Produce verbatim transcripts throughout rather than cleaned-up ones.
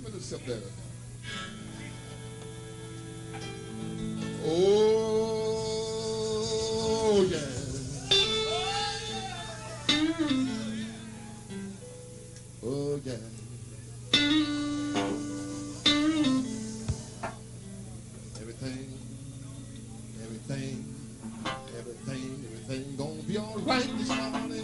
Let me just up there. Oh, yeah. Oh, yeah. Everything, everything, everything, everything gonna be all right this morning.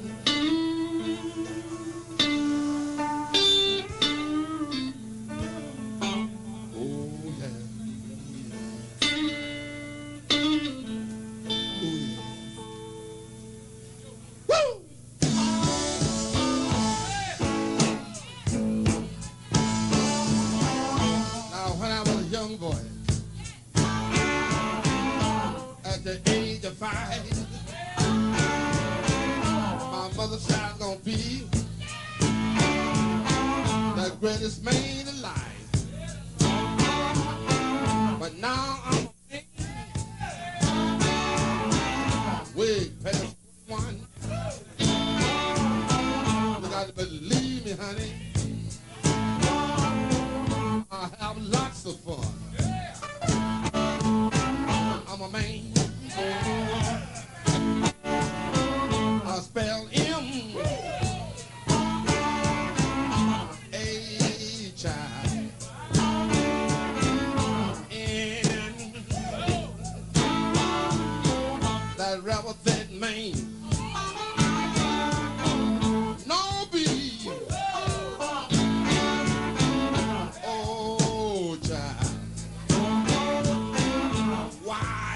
Greatest man alive, but now I'm way past one. You got to believe me, honey. I have lots of fun. I'm a man. I spell M. Rather that man, no be. Oh, child, why?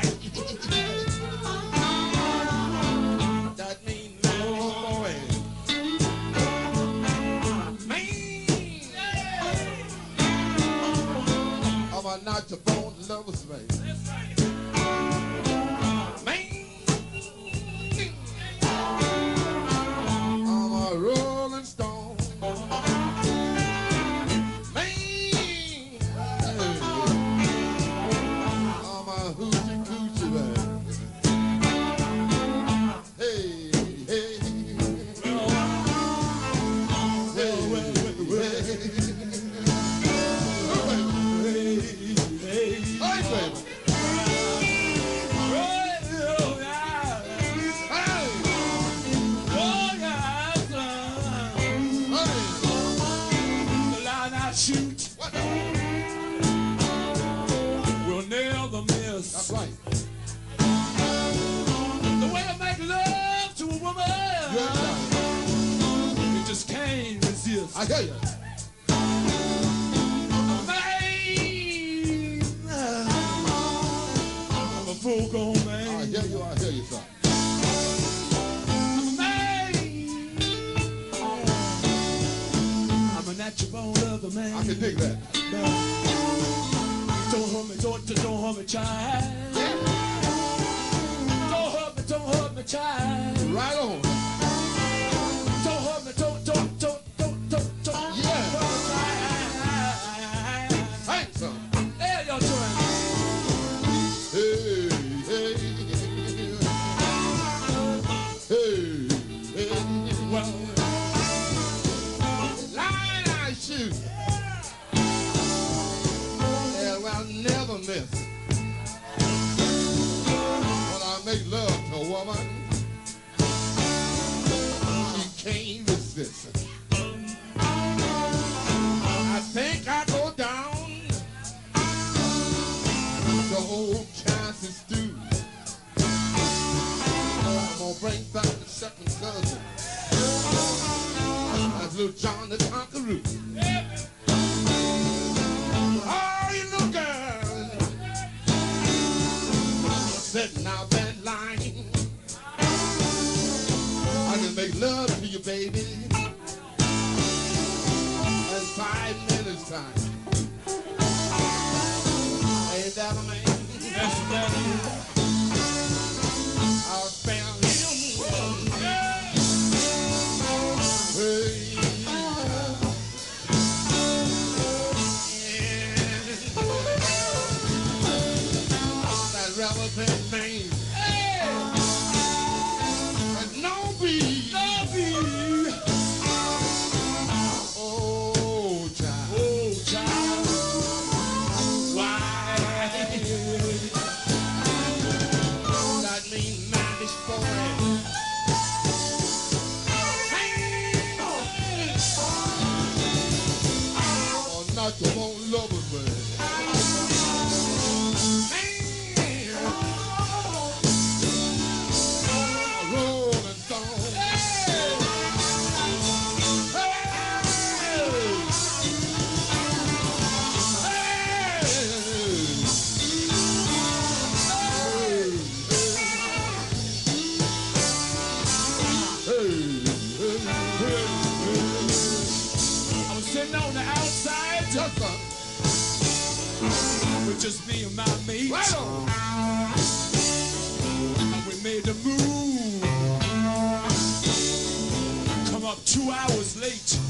That mean no boy, man. I'm a not your born lovers, man. That's right. The way I make love to a woman, yeah, it just can't resist. I hear you. Man, I'm a full-grown man. I hear you, I hear you, son. I'm a man. I'm a natural born lover, man. I can dig that. Don't hurt me, don't, don't hurt me, child. Don't hurt me, don't hurt me, child. Right on. Don't hurt me, don't, don't, don't, don't, don't, don't. Yeah. Hurt me, child. Thanks, son. There you're doing. Hey, hey, hey, hey. Well, line I shoot. I'll never miss. When I make love to a woman, she can't resist. I think I go down to old Kansas stew. I'm gonna bring back the second cousin. That's little John the Conqueror. Oh, you little girl, sitting out that line. I can make love to you, baby, in five minutes time. Ain't that a man? yes, that is. I'll spell him. Hey. Relevant name. Hey! But no B. No B. Oh, not you won't love it, man. Man. Rolling Stone. I was sitting on the outside Just a with just me and my mate. right on. And we made the move. Come up two hours late.